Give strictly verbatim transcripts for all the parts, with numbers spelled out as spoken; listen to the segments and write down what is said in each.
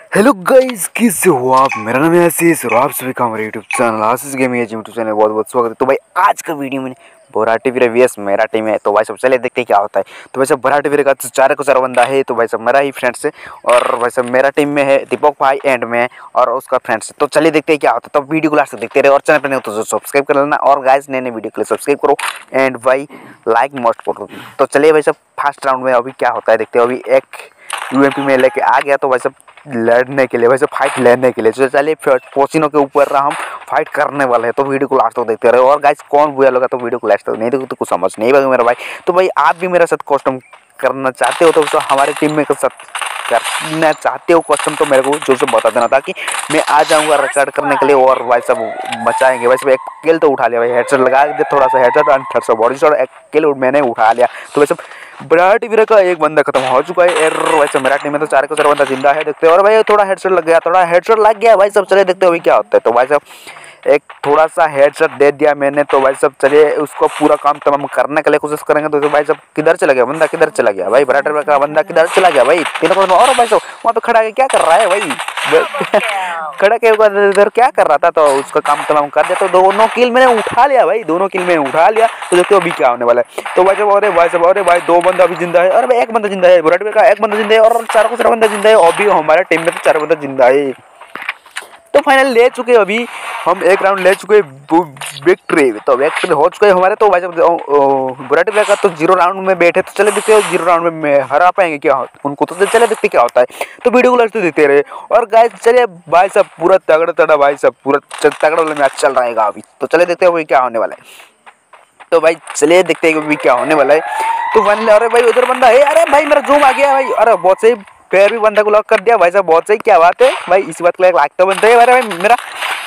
Hello guys, कैसे हो आप। मेरा नाम है आशीष और आप सभी का हमारे YouTube channel Ashish gaming YouTube channel में बहुत बहुत स्वागत है। तो भाई आज का वीडियो में बोराटी वीर वीएस मेरा टीम है। तो भाई सब चले देखते हैं क्या होता है। तो भाई सब बोराटी वीर का चार को चार बंदा है। तो भाई सब मेरा ही फ्रेंड्स है और भाई सब मेरा टीम में है दीपक भाई एंड में और उसका फ्रेंड्स है। तो चलिए देखते हैं क्या होता है। तो वीडियो को लास्ट तक देखते रहे और चैनल पर नहीं हो तो सब्सक्राइब कर लेना और गाइस नए नए वीडियो के लिए सब्सक्राइब करो एंड भाई लाइक मस्ट करो। तो चलिए भाई सब फर्स्ट राउंड में अभी क्या होता है देखते हैं। अभी एक यूएमपी में लेके आ गया तो भाई सब लड़ने के लिए, वैसे फाइट लेने के लिए। तो चलिए पोचिनो के ऊपर हम फाइट करने वाले हैं। तो वीडियो को लास्ट तक देखते रहे और गाइस कौन बुरा लगा तो वीडियो को लास्ट तक नहीं देखो तो कुछ समझ नहीं पाएगा मेरा भाई। तो भाई आप भी मेरे साथ कस्टम करना चाहते हो तो, तो हमारे टीम में साथ करना चाहते हो कस्टम तो मेरे को जोर से बता देना ताकि मैं आ जाऊंगा रिकॉर्ड करने के लिए और भाई सब बचाएंगे। वैसे एक किल तो उठा लिया भाई, हेडशॉट लगा दे थोड़ा सा हेडशॉट और थर्ड सा बॉडी शॉट, एक किल मैंने उठा लिया। तो वैसे बोराटी वीर का एक बंदा खत्म हो चुका है। वैसे मेरा टीम में तो चार को चार बंदा जिंदा है देखते हैं। और भाई थोड़ा हेडशॉट लग गया, थोड़ा हेडशॉट लग गया भाई सब। चले देखते हो अभी क्या होता है। तो भाई सब एक थोड़ा सा हेडशॉट दे दिया मैंने। तो भाई सब चलिए उसको पूरा काम तमाम करने के लिए कोशिश करेंगे। तो भाई सब किधर चला गया बंदा, किधर चला गया भाई, बोराटी वीर का बंदा किधर चला गया भाई। तीनों को और भाई सब वहाँ पे खड़ा है क्या कर रहा है भाई खड़ा के इधर क्या कर रहा था। तो उसका काम तमाम कर दिया। तो दोनों किल मैंने उठा लिया भाई, दोनों किल मैंने उठा लिया। तो देखते हो अभी क्या होने वाला है। तो भाई सब अरे भाई सब अरे भाई दो बंदा अभी जिंदा है। अरे भाई एक बंदा जिंदा है, बोराटी वीर का एक बंदा जिंदा है और चार को चार बंदा जिंदा है। अभी हमारे टीम में तो चार बंदा जिंदा है। तो फाइनल ले चुके हैं, अभी हम एक राउंड ले चुके हैं विक्ट्री। तो विक्ट्री हो चुके हैं हमारे। तो भाई बोराटी वीर का तो जीरो राउंड में बैठे। तो चले देखते हो जीरो राउंड में हरा पाएंगे क्या उनको। तो चले देखते क्या होता है। तो वीडियो को लास्ट देखते रहे और गाइस चलिए भाई सब पूरा तगड़ा तगड़ा भाई सब पूरा तगड़ा वाला मैच चल रहेगा अभी। तो चले देखते हो क्या होने वाला है। तो भाई चलिए देखते हैं अभी क्या होने वाला है। तो फाइनल अरे भाई उधर बंदा है, अरे भाई मेरा जूम आ गया भाई, अरे बहुत सही पैर भी बंदा को लॉक कर दिया भाई साहब, बहुत सही। क्या बात है भाई, इस बात का लाइक तो बनता है। अरे भाई मेरा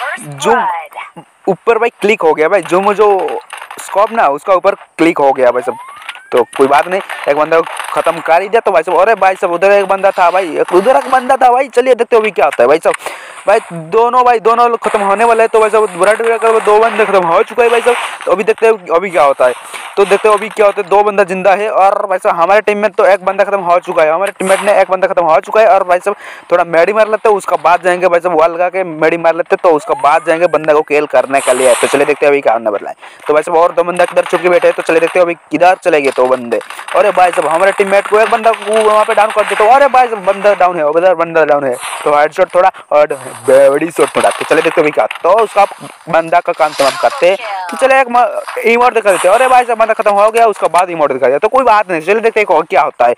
जूम ऊपर भाई क्लिक हो गया भाई, जूम जो स्कोप ना उसका ऊपर क्लिक हो गया भाई सब। तो कोई बात नहीं, एक बंदा खत्म कर ही दिया। तो भाई सब अरे भाई सब उधर एक बंदा था भाई, उधर एक बंदा था भाई। चलिए देखते हो अभी क्या होता है भाई सब। भाई दोनों भाई दोनों लोग खत्म होने वाले हैं। तो भाई सब बोराटी वीर का दो बंदे खत्म हो चुके हैं भाई सब। तो अभी देखते हैं अभी क्या होता है। तो देखते हो अभी क्या होता है, दो बंदा जिंदा है और भाई साहब हमारे टीम में तो एक बंदा खत्म हो चुका है, हमारे टीममेट ने एक बंदा खत्म हो चुका है। और भाई साहब थोड़ा मेडी मार लेते हैं उसका बाद जाएंगे भाई साहब, वॉल लगा के मेडी मार लेते तो उसका बाद जाएंगे बंदा को किल करने के लिए। तो चले देखते हैं अभी क्या होने वाला है। तो भाई साहब और दो बंदा किधर छुप के बैठे हैं। तो चले देखते हो अभी किधर चले गए दो बंदे। अरे भाई साहब हमारे टीममेट को एक बंदा को वहाँ पे डाउन कर देते। अरे भाई साहब बंदा डाउन है, उधर बंदा डाउन है। तो हेडशॉट थोड़ा और बड़ी शॉट थोड़ा। तो चले देखते हो अभी क्या। तो उसका बंदा का काम तमाम करते। तो चले एक इमोट दिखा देते। अरे भाई साहब बंदा खत्म हो गया, उसका बाद इमोट दिखा दिया। तो कोई बात नहीं, चले देखते हैं क्या होता है।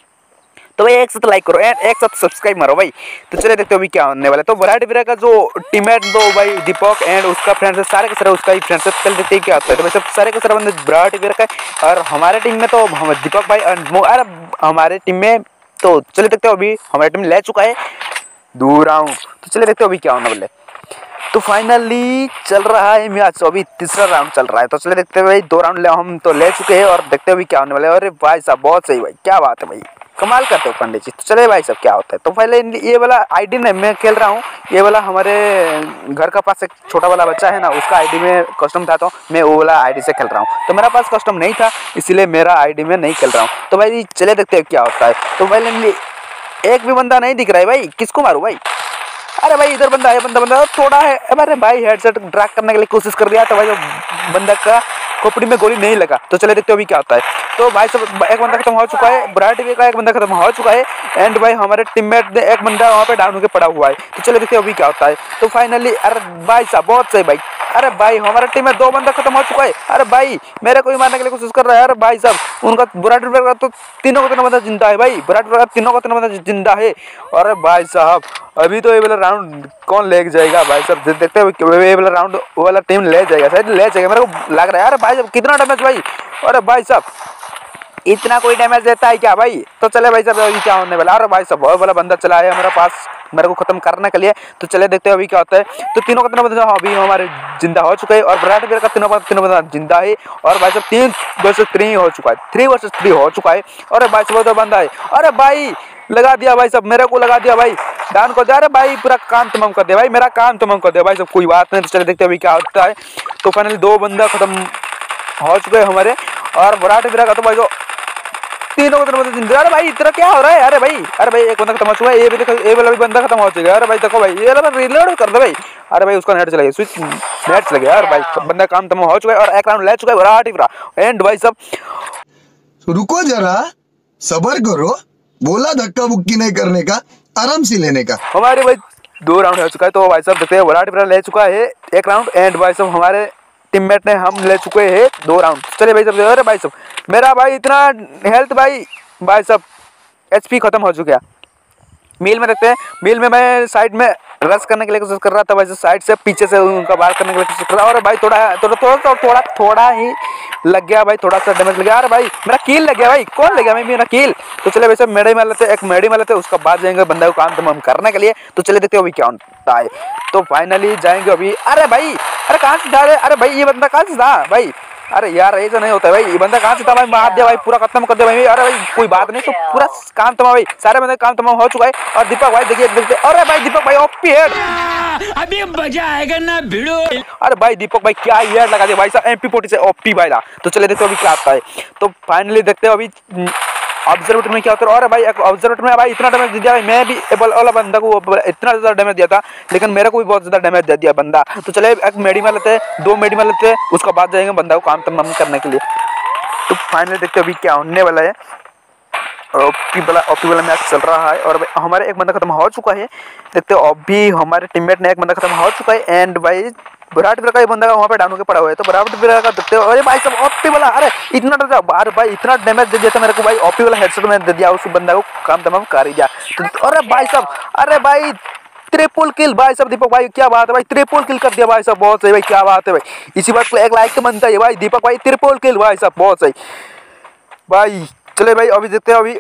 तो भाई एक साथ लाइक करो एंड एक साथ सब्सक्राइब मारो भाई। तो चले देखते हो अभी क्या होने वाला है। तो बोराटी वीर का जो टीममेट दो भाई दीपक एंड उसका फ्रेंड्स है, सारे के सारे उसका ही फ्रेंड्स है। चल देखते हैं क्या होता है। तो भाई सब सारे के सारे बंदे बोराटी वीर का और हमारे टीम में तो हम दीपक भाई और हमारे टीम में। तो चले देखते हो अभी हमारी टीम ले चुका है दो राउंड। तो चले देखते हो अभी क्या होने वाला है। तो फाइनली चल रहा है मैच, अभी तीसरा राउंड चल रहा है। तो चले देखते हैं भाई दो राउंड ले हम तो ले चुके हैं और देखते हैं अभी क्या होने वाला है। अरे भाई साहब बहुत सही भाई, क्या बात है भाई, कमाल करते हो पंडित जी। तो चले भाई साहब क्या होता है। तो पहले ये वाला आईडी ने मैं खेल रहा हूँ, ये वाला हमारे घर का पास एक छोटा वाला बच्चा है ना उसका आईडी में कस्टम था। तो मैं वो वाला आईडी से खेल रहा हूँ। तो मेरा पास कस्टम नहीं था इसीलिए मेरा आईडी में नहीं खेल रहा हूँ। तो भाई चले देखते हैं क्या होता है। तो पहले एक भी बंदा नहीं दिख रहा है भाई, किसको मारूं भाई। अरे भाई इधर बंदा है, बंदा बंदा थोड़ा है। अरे भाई हेडसेट ड्रैग करने के लिए कोशिश कर दिया तो भाई बंदा का खोपड़ी में गोली नहीं लगा। तो चले देखते हो अभी क्या होता है। तो भाई सब एक बंदा खत्म हो चुका है, बोराटी वीर का एक बंदा खत्म हो चुका है एंड भाई हमारे टीममेट ने एक बंदा वहाँ पे डाउन होकर पड़ा हुआ है। तो चले देखते हो अभी क्या होता है। तो फाइनली अरे भाई साहब बहुत सही भाई, अरे भाई हमारे टीम में दो बंदा खत्म हो चुका है। अरे भाई मेरे को ही मारने के लिए कोशिश कर रहा है। अरे भाई साहब उनका बोराटी वीर का तो तीनों का तीनों बंदा जिंदा है भाई, बोराटी वीर का तीनों का तीनों बंदा जिंदा है। अरे भाई साहब अभी तो ये वाला राउंड कौन ले जाएगा भाई साहब, देखते हैं ये वाला राउंड वो वाला टीम ले जाएगा, शायद ले जाएगा मेरे को लग रहा है। अरे भाई साहब कितना डैमेज भाई, अरे भाई साहब इतना कोई डैमेज देता है क्या भाई। तो चले भाई साहब अभी क्या होने वाला। अरे भाई साहब बहुत वाला बंदा चला है मेरे पास मेरे को खत्म करने के लिए। तो चले देखते हैं अभी क्या होता है। तो तीनों का तीनों बंदा अभी हमारे जिंदा हो चुके हैं और बोराटी वीर का तीनों का तीनों बंदा जिंदा है। और भाई साहब तीन वर्सेस थ्री हो चुका है, थ्री वर्सेस थ्री हो चुका है। अरे भाई साहब तो बंदा है, अरे भाई लगा दिया भाई साहब, मेरे को लगा दिया भाई, डाउन कर दिया। अरे भाई पूरा काम तमाम कर दिया भाई, मेरा काम तमाम कर दिया भाई साहब, कोई बात नहीं। तो चले देखते हैं अभी क्या होता है। तो फाइनली दो बंदा खत्म हो चुके हैं हमारे और बोराटी वीर का तो भाई जो तीनों को तरफ जिंदा। अरे भाई इतना क्या हो रहा है? अरे भाई अरे भाई एक बंदा खत्म हो चुका है। ये भी देखो, ये वाला भी बंदा खत्म हो चुका है। अरे भाई देखो भाई, ये वाला रिलोड कर दो भाई। अरे भाई उसका नेट चला गया, स्विच नेट चला गया। अरे भाई बंदा काम तमाम हो चुका है और एक राउंड ले चुका है विराट विरा। एंड भाई सब रुको जरा, सबर करो, बोला धक्का बुक्की नहीं करने का, आराम से लेने का। हमारे भाई दो राउंड हो चुका है। तो भाई साहब देखते हैं, विराट विरा ले चुका है एक राउंड एंड भाई साहब हमारे टीममेट ने हम ले चुके हैं दो राउंड। चलिए भाई साहब, अरे भाई साहब मेरा भाई इतना हेल्थ भाई भाई साहब एचपी खत्म हो चुका है। मील में देखते हैं, मील में मैं साइड में रश करने के लिए कोशिश कर रहा था। वैसे साइड से पीछे से उनका वार करने के लिए कोशिश कर रहा था। और भाई थोड़ा थोड़ा थोड़ा थोड़ा थोड़ा ही लग गया भाई, थोड़ा सा डैमेज लग गया। अरे भाई मेरा कील लग गया भाई, कौन लग गया भाई मेरा कील? तो चले वैसे मेडे में लेते, एक मेडी में लेते, उसका बाद जाएंगे बंदा को काम तमाम करने के लिए। तो चले देखते हो अभी क्या होता है। तो फाइनली जाएंगे अभी। अरे भाई अरे कहाँ से जा रहे? अरे भाई ये बंदा कहाँ से था भाई? अरे यार ऐसा नहीं होता है भाई, ये बंदा कहाँ से था भाई? मार दिया भाई, पूरा खत्म कर दिया भाई। अरे भाई कोई बात नहीं, तो पूरा काम तमाम भाई, सारे बंदे काम तमाम हो चुका है। और दीपक भाई देखिए देखते, अरे भाई दीपक भाई ओपी हेड, अभी मजा आएगा ना भिड़ो। अरे भाई दीपक भाई क्या हेड लगा दिया भाई साहब एम पी फोर्टी से ओपी भाई ला। तो चले देखते हो अभी क्या आता है। तो फाइनली देखते हो अभी ऑब्जर्वेटर में क्या होता है। और भाई ऑब्जर्वेटर में भाई इतना डैमेज दिया भाई, मैं भी वाला बंदा को इतना ज़्यादा डैमेज दिया था, लेकिन मेरे को भी बहुत ज़्यादा डैमेज दे दिया बंदा। तो चले एक मेडी में लेते हैं, दो मेडी में लेते हैं, उसका बाद जाएंगे बंदा को काम तमाम करने के लिए। तो फाइनली देखते हो अभी क्या होने वाला है। ओपी वाला ओपी वाला मैच चल रहा है और भाई हमारे एक बंदा खत्म हो चुका है। देखते हो अभी हमारे टीममेट ने एक बंदा खत्म हो चुका है एंड भाई विराट विरा का ये बंदा वहाँ पे डाउन होकर पड़ा हुआ है। तो विराट विरा का देखते हो, अरे भाई सब ओपी वाला, अरे इतना अरे भाई इतना डैमेज दे दिया था मेरे को भाई, ओपी वाला हेडशॉट में दे दिया, उस बंदा को काम तमाम कर ही दिया। तो अरे भाई सब, अरे भाई ट्रिपल किल भाई सब दीपक भाई, क्या बात है भाई, ट्रिपल किल कर दिया भाई सब, बहुत सही भाई, क्या बात है भाई। इसी बात को एक लाइक तो बनता है भाई, दीपक भाई ट्रिपल किल भाई सब, बहुत सही भाई। चले भाई अभी देखते हैं अभी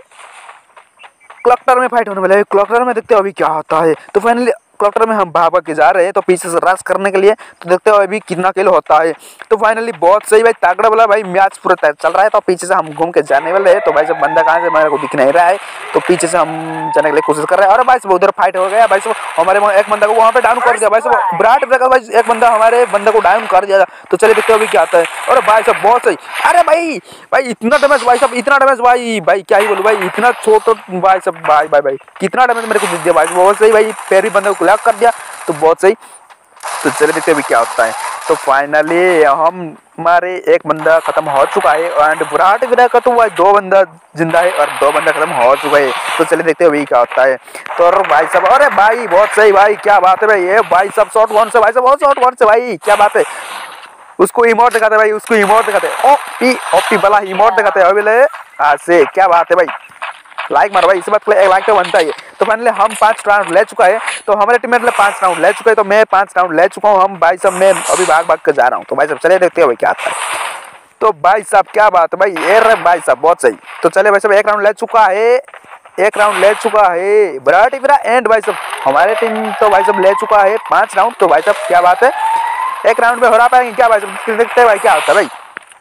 क्लॉकटर में फाइट होने वाला है। क्लॉकटर में देखते हो अभी क्या होता है। तो फाइनली क्लॉकटर में हम भाग के जा रहे हैं तो पीछे से रश करने के लिए। तो देखते हो अभी कितना किल होता है। तो फाइनली बहुत सही भाई, तागड़ा वाला भाई मैच पूरा चल रहा है। तो पीछे से हम घूम के जाने वाले हैं। तो भाई सब बंदा कहाँ से मेरे को दिख नहीं रहा है, तो पीछे से हम जाने के लिए कोशिश कर रहे हैं। और भाई सब उधर फाइट हो गया भाई सब, हमारे एक बंदा को वहाँ पे डाउन कर दिया भाई सब, विराट विरा भाई एक बंदा हमारे बंदा को डाउन कर दिया। तो चलिए देखते हो अभी क्या आता है। और भाई सब बहुत सही, अरे भाई भाई इतना डैमेज भाई सब, इतना डैमेज भाई भाई क्या ही बोलूँ भाई, इतना छोटा भाई सब भाई भाई भाई कितना डैमेज मेरे को दे दिया भाई, बहुत सही भाई, पैर भी बंदे को लॉक कर दिया। तो बहुत सही। तो चलिए देखते हैं अभी क्या होता है। तो फाइनली हम हमारे एक बंदा खत्म हो चुका है एंड विराट विरा का तो भाई दो बंदा जिंदा है और दो बंदा खत्म हो चुका है। तो चलिए देखते हैं अभी क्या होता है। तो और भाई सब, अरे भाई बहुत सही भाई, क्या बात है भाई, ये भाई सब शॉट वन से भाई सब, बहुत शॉट वन से भाई, क्या बात है। उसको इमोट दिखाते भाई, उसको इमोट दिखाते, ओपी ओपी वाला इमोट दिखाते हैं अभी आज से, क्या बात है भाई, लाइक मारो भाई, इस बात के लिए एक लाइक तो बनता ही है। तो फाइनली हम पांच राउंड ले चुका है। तो हमारे टीममेट ने पांच राउंड ले चुके हैं, तो मैं पांच राउंड ले चुका हूँ। हम भाई सब मैं अभी भाग भाग कर जा रहा हूँ। तो भाई सब चले देखते हैं भाई क्या आता है। तो भाई साहब क्या बात है भाई, ये रहे भाई साहब, बहुत सही। तो चले भाई साहब एक राउंड ले चुका है, एक राउंड ले चुका है विराट विरा एंड भाई साहब हमारे टीम तो भाई साहब ले चुका है पांच राउंड। तो भाई साहब क्या बात है, एक राउंड में हरा पाएंगे क्या भाई साहब, देखते हैं भाई क्या होता है भाई,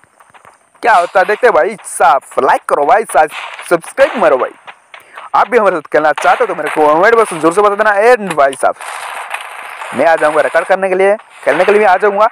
क्या होता है देखते हैं भाई साहब। लाइक करो भाई साहब, सब्सक्राइब मारो भाई, आप भी हमारे साथ खेलना चाहते हो तो मेरे को कमेंट बॉक्स में जोर से बता देना। एंड भाई साहब मैं आ जाऊंगा रिकॉर्ड करने के लिए, खेलने के लिए भी आ जाऊंगा।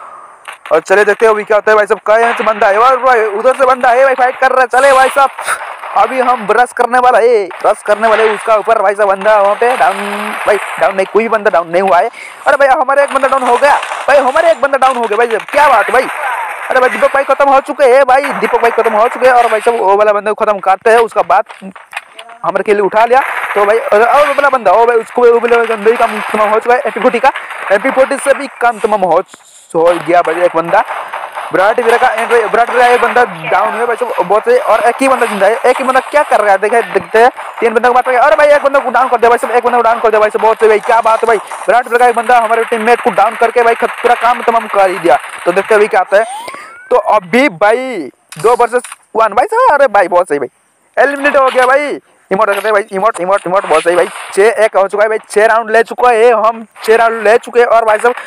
और चले देखते हो अभी क्या होता है भाई साहब। कहीं से बंदा है भाई, उधर से बंदा है भाई, फाइट कर रहा है। चले भाई साहब अभी हम रश करने वाला है, रश करने वाले उसका ऊपर भाई साहब बंदा वहाँ पे डाउन, भाई डाउन नहीं, कोई बंदा डाउन नहीं हुआ है। अरे भाई हमारे एक बंदा डाउन हो गया भाई, हमारे एक बंदा डाउन हो गया भाई, क्या बात है भाई। अरे भाई दीपक भाई खत्म हो चुके हैं भाई, दीपक भाई खत्म हो चुके हैं। और भाई साहब वो वाला बंदा को खत्म करते हैं, उसका बाद हमारे के लिए उठा लिया। तो भाई और वाला बंदा ओ भाई उसको भी काम तमाम हो चुका है। एमपी फोर्टी का एमपी फोर्टी से भी काम तमाम हो हो गया भाई, एक बंदा विराट विरा का एंड विराट विरा एक बंदा डाउन हुआ भाई सब, बहुत सही। और एक ही बंदा जिंदा है, एक ही बंदा क्या कर रहा है देखे देखते हैं, तीन बंदा को मार गया। अरे भाई एक बंदा को डाउन कर दिया भाई सब, एक बंदा को डाउन कर दिया भाई सब, बहुत सही भाई, क्या बात है भाई। विराट विरा का एक बंदा हमारे टीममेट को डाउन करके भाई पूरा काम तमाम कर ही दिया। तो देखते हैं अभी क्या आता है। तो अभी भाई दो वर्सेस वन भाई साहब, अरे भाई बहुत सही भाई, एलिमिनेट हो गया भाई। इमोट करते हैं भाई, इमोट इमोट इमोट, बहुत सही भाई। छः एक हो चुका है भाई, छः राउंड ले चुका है, हम छः राउंड ले चुके हैं। और भाई साहब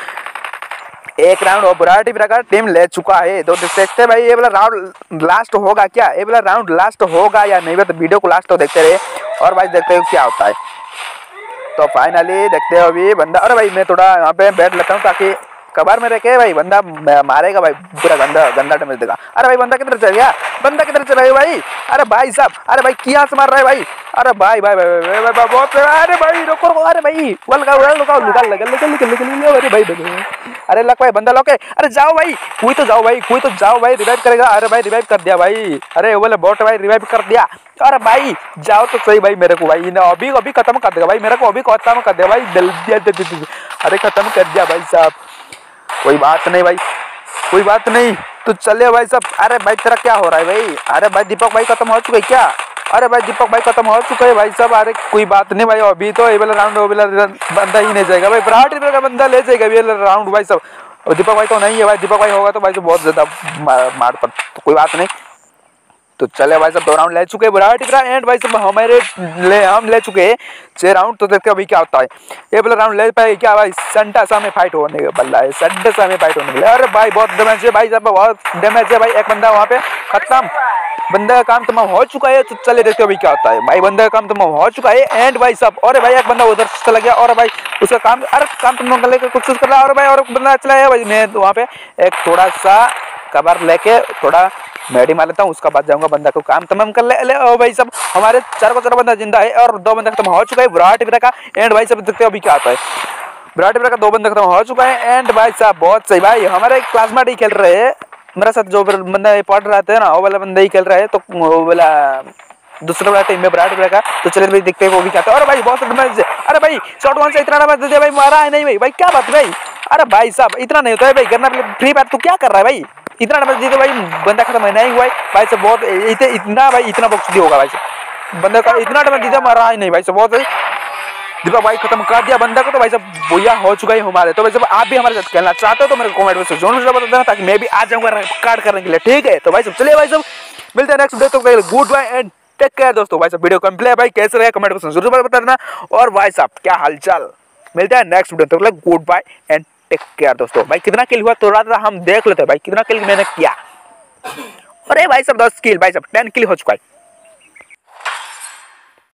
एक राउंड और विराट विरा का टीम ले चुका है। तो देखते हैं भाई ये वाला राउंड लास्ट होगा क्या, ये वाला राउंड लास्ट होगा या नहीं, तो वीडियो को लास्ट तो देखते रहे। और भाई देखते हैं क्या होता है। तो फाइनली देखते हो अभी बंदा, अरे भाई मैं थोड़ा यहाँ पे बैठ लेता हूँ ताकि कबार में रह के भाई बंदा मारेगा भाई, पूरा गंदा गंदा डैमेज देगा। अरे भाई बंदा किधर चल गया, बंदा किधर चला गया भाई? अरे भाई साहब, अरे भाई किया से मार रहा है भाई? अरे भाई भाई भाई भाई भाई बहुत, अरे भाई रुको रुको, अरे भाई वल का वल का निकाल लगा लगा निकल निकल, अरे भाई भाई, अरे लग भाई बंदा लॉक है। अरे जाओ भाई, कोई तो जाओ भाई, कोई तो जाओ भाई, रिवाइव करेगा। अरे भाई रिवाइव कर दिया भाई, अरे वो वाला बॉट भाई रिवाइव कर दिया। अरे भाई जाओ तो सही भाई, मेरे को भाई इन्हें अभी अभी खत्म कर देगा भाई, मेरे को अभी खत्म कर दिया भाई, जल्दी। अरे खत्म कर दिया भाई साहब, कोई बात नहीं भाई, कोई बात नहीं, तो चले भाई साहब। अरे भाई तेरा क्या हो रहा है भाई? अरे भाई दीपक भाई खत्म हो चुका है क्या? अरे भाई दीपक भाई खत्म हो चुका है भाई साहब। अरे कोई बात नहीं भाई, अभी तो ये वाला राउंड वो वाला बंदा ही नहीं जाएगा भाई, ब्राट का बंदा ले जाएगा ये वाला राउंड भाई साहब। और दीपक भाई तो नहीं है भाई, दीपक भाई होगा तो भाई तो बहुत ज्यादा मार पर, तो कोई बात नहीं। तो चले भाई सब दो राउंड ले चुके हैं एंड भाई सब हमारे ले हम ले चुके हैं छह राउंड। तो देखते हैं अभी क्या होता है, ये वाला राउंड ले पाए क्या भाई? संटा सा में फाइट होने के बल्ला है, संटा सा में फाइट होने के लिए। अरे भाई बहुत डैमेज है भाई साहब, बहुत डैमेज है भाई। एक बंदा वहाँ पे खत्म, बंदे का काम तमाम हो चुका है। तो चले देखते अभी क्या होता है भाई, बंदे का काम तमाम हो चुका है एंड भाई साहब। और भाई एक बंदा उधर चला गया और भाई उसका काम, अरे काम तमाम करने की कोशिश कर रहा है। और भाई और बंदा चला है भाई, मैं वहाँ पे एक थोड़ा सा कवर लेके थोड़ा मेडी मार लेता हूँ, उसका बाद जाऊंगा, बंदा को काम तमाम कर ले, ले ओ भाई सब। हमारे चार को चार बंदा जिंदा है और दो बंदा खत्म हो चुका है विराट वीरा का एंड भाई सब देखते हो अभी क्या आता है। विराट वीरा का दो बंदा खत्म हो चुका है एंड भाई साहब बहुत सही भाई, हमारे क्लासमेट ही खेल रहे हैं, मेरे साथ जो बंदा पढ़ रहे थे ना वो वाला बंदा ही खेल रहा है। तो वो वाला दूसरा वाला टीम में विराट वीरा का। तो चलिए भाई देखते हैं वो भी क्या आता है। और भाई बहुत डैमेज, अरे भाई शॉट वन से इतना डैमेज दे दिया भाई, मारा है नहीं भाई, भाई क्या बात भाई? अरे भाई साहब इतना नहीं होता है भाई, करना फ्री फायर तू क्या कर रहा है भाई? इतना डैमेज दे दे भाई, बंदा खत्म है नहीं हुआ भाई साहब, बहुत इतने इतना भाई इतना बक्स होगा भाई साहब, बंदा का इतना डैमेज दे दिया, मारा है नहीं भाई साहब, बहुत दीपक भाई खत्म कर दिया बंदा को। तो भाई साहब बोया हो चुका है हमारे। तो भाई साहब आप भी हमारे साथ खेलना चाहते हो तो मेरे को कमेंट में जरूर बता देना, ताकि मैं भी आ जाऊंगा कार्ड करने के लिए, ठीक है? तो भाई साहब चलिए भाई साहब मिलते हैं नेक्स्ट वीडियो, तो good bye and take care दोस्तों। भाई साहब वीडियो कंप्लीट है भाई, कैसे रहे कमेंट में जरूर बता देना। और भाई साहब क्या हालचाल, मिलते हैं नेक्स्ट वीडियो, तो good bye and take care दोस्तों। भाई कितना किल हुआ तो रात हम देख लेते हैं भाई, कितना किल मैंने किया। अरे भाई साहब दस किल, भाई साहब टेन किल हो चुका है।